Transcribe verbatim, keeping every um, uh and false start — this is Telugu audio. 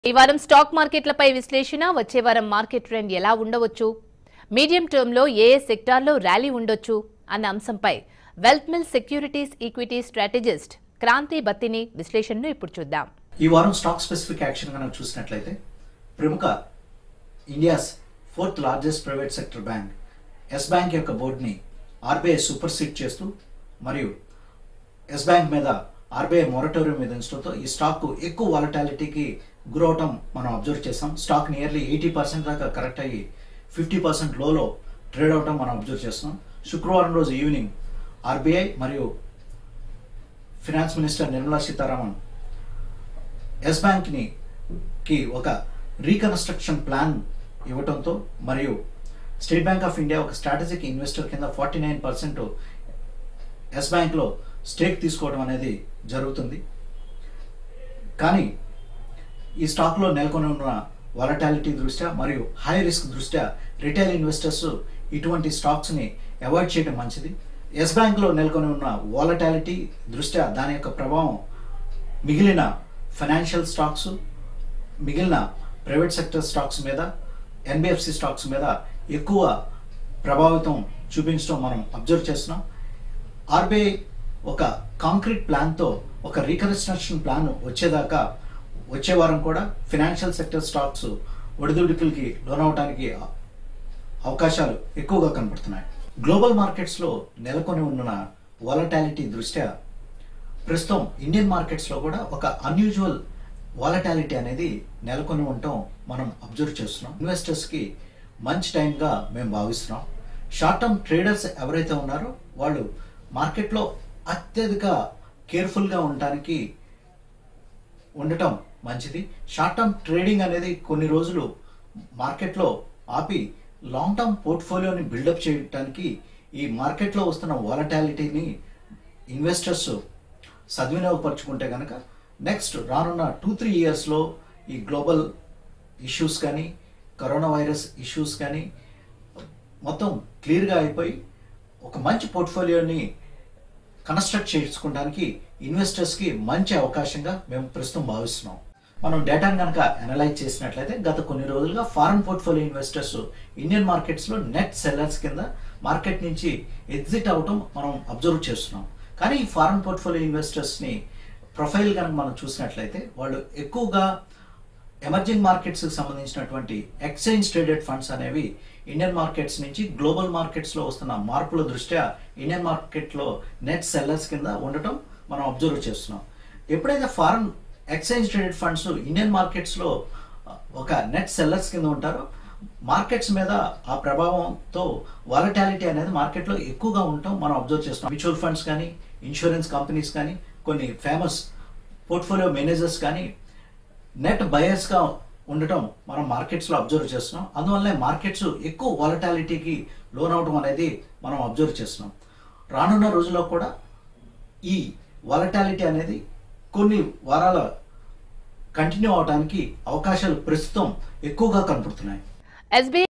ఈ వారం స్టాక్ మార్కెట్లపై విశ్లేషణ, వచ్చే వారం మార్కెట్ ట్రెండ్ ఎలా ఉండవచ్చు, మీడియం టర్మ్ లో ఏ ఏ సెక్టార్లో ర్యాలీ ఉండొచ్చు అన్న అంశంపై Wealth Mill Securities equity strategist Kranthi Battini విశ్లేషణను ఇప్పుడు చూద్దాం. ఈ వారం స్టాక్ స్పెసిఫిక్ యాక్షన్ కనుక చూసినట్లయితే ప్రముఖ India's fourth largest private sector bank Yes bank యొక్క బోర్డుని ఆర్బీఐ సూపర్ సీడ్ చేస్తూ మరియు ఎస్ బ్యాంక్ మీద ఆర్బీఐ మొరటోరియం విధించడంతో ఈ స్టాక్ ఎక్కువ వాలటాలిటీకి గురవటం మనం అబ్జర్వ్ చేసాం. స్టాక్ నియర్లీ ఎయిటీ పర్సెంట్ దాకా కరెక్ట్ అయ్యి ఫిఫ్టీ పర్సెంట్ లోలో ట్రేడ్ అవటం మనం అబ్జర్వ్ చేస్తున్నాం. శుక్రవారం రోజు ఈవినింగ్ ఆర్బీఐ మరియు finance minister Nirmala Sitharaman Yes బ్యాంక్ని కి ఒక రీకన్స్ట్రక్షన్ ప్లాన్ ఇవ్వటంతో మరియు స్టేట్ బ్యాంక్ ఆఫ్ ఇండియా ఒక స్ట్రాటజిక్ ఇన్వెస్టర్ కింద ఫార్టీ నైన్ పర్సెంట్ ఎస్ బ్యాంక్లో స్టేక్ తీసుకోవడం అనేది జరుగుతుంది. కానీ ఈ స్టాక్లో నెలకొని ఉన్న వాలటాలిటీ దృష్ట్యా మరియు హై రిస్క్ దృష్ట్యా రిటైల్ ఇన్వెస్టర్స్ ఇటువంటి స్టాక్స్ని అవాయిడ్ చేయడం మంచిది. ఎస్ బ్యాంక్లో నెలకొని ఉన్న వాలటాలిటీ దృష్ట్యా దాని యొక్క ప్రభావం మిగిలిన ఫైనాన్షియల్ స్టాక్స్, మిగిలిన ప్రైవేట్ సెక్టర్ స్టాక్స్ మీద, ఎన్బిఎఫ్సి స్టాక్స్ మీద ఎక్కువ ప్రభావితం చూపించడం మనం అబ్జర్వ్ చేస్తున్నాం. ఆర్బీఐ ఒక కాంక్రీట్ ప్లాన్తో ఒక రీకన్స్ట్రక్షన్ ప్లాన్ వచ్చేదాకా వచ్చే వారం కూడా ఫినాన్షియల్ సెక్టర్ స్టాక్స్ ఒడిదుడుకులకి లోనవడానికి అవకాశాలు ఎక్కువగా కనపడుతున్నాయి. గ్లోబల్ మార్కెట్స్లో నెలకొని ఉన్న వాలటాలిటీ దృష్ట్యా ప్రస్తుతం ఇండియన్ మార్కెట్స్లో కూడా ఒక అన్యూజువల్ వాలటాలిటీ అనేది నెలకొని ఉండటం మనం అబ్జర్వ్ చేస్తున్నాం. ఇన్వెస్టర్స్కి మంచి టైంగా మేము భావిస్తున్నాం. షార్ట్ టర్మ్ ట్రేడర్స్ ఎవరైతే ఉన్నారో వాళ్ళు మార్కెట్లో అత్యధిక కేర్ఫుల్గా ఉండటానికి ఉండటం మంచిది. షార్ట్ టర్మ్ ట్రేడింగ్ అనేది కొన్ని రోజులు మార్కెట్లో ఆపి లాంగ్ టర్మ్ పోర్ట్ఫోలియోని బిల్డప్ చేయడానికి ఈ మార్కెట్లో వస్తున్న వాలటాలిటీని ఇన్వెస్టర్స్ సద్వినియోగపరుచుకుంటే కనుక నెక్స్ట్ రానున్న టూ త్రీ ఇయర్స్లో ఈ గ్లోబల్ ఇష్యూస్ కానీ కరోనా వైరస్ ఇష్యూస్ కానీ మొత్తం క్లియర్గా అయిపోయి ఒక మంచి పోర్ట్ఫోలియోని కన్స్ట్రక్ట్ చేసుకోవడానికి ఇన్వెస్టర్స్కి మంచి అవకాశంగా మేము ప్రస్తుతం భావిస్తున్నాం. మనం డేటాను కనుక అనలైజ్ చేసినట్లయితే గత కొన్ని రోజులుగా ఫారెన్ పోర్ట్ఫోలియో ఇన్వెస్టర్స్ ఇండియన్ మార్కెట్స్లో నెట్ సెల్లర్స్ కింద మార్కెట్ నుంచి ఎగ్జిట్ అవటం మనం అబ్జర్వ్ చేస్తున్నాం. కానీ ఈ ఫారెన్ పోర్ట్ఫోలియో ఇన్వెస్టర్స్ని ప్రొఫైల్ కనుక మనం చూసినట్లయితే వాళ్ళు ఎక్కువగా ఎమర్జింగ్ మార్కెట్స్కి సంబంధించినటువంటి ఎక్స్చేంజ్ ట్రేడెడ్ ఫండ్స్ అనేవి ఇండియన్ మార్కెట్స్ నుంచి గ్లోబల్ మార్కెట్స్లో వస్తున్న మార్పుల దృష్ట్యా ఇండియన్ మార్కెట్లో నెట్ సెల్లర్స్ కింద ఉండటం మనం అబ్జర్వ్ చేస్తున్నాం. ఎప్పుడైతే foreign exchange traded funds Indian మార్కెట్స్లో ఒక నెట్ సెల్లర్స్ కింద ఉంటారో మార్కెట్స్ మీద ఆ ప్రభావంతో వాలటాలిటీ అనేది మార్కెట్లో ఎక్కువగా ఉండటం మనం అబ్జర్వ్ చేస్తున్నాం. మ్యూచువల్ ఫండ్స్ కానీ, ఇన్సూరెన్స్ కంపెనీస్ కానీ, కొన్ని ఫేమస్ పోర్ట్ఫోలియో మేనేజర్స్ కానీ నెట్ బయర్స్గా ఉండటం మనం మార్కెట్స్లో అబ్జర్వ్ చేస్తున్నాం. అందువల్లనే మార్కెట్స్ ఎక్కువ వాలటాలిటీకి లోన్ అవడం అనేది మనం అబ్జర్వ్ చేస్తున్నాం. రానున్న రోజుల్లో కూడా ఈ వాలటాలిటీ అనేది కొన్ని వారాల కంటిన్యూ అవడానికి అవకాశాలు ప్రస్తుతం ఎక్కువగా కనపడుతున్నాయి. ఎస్బీఐ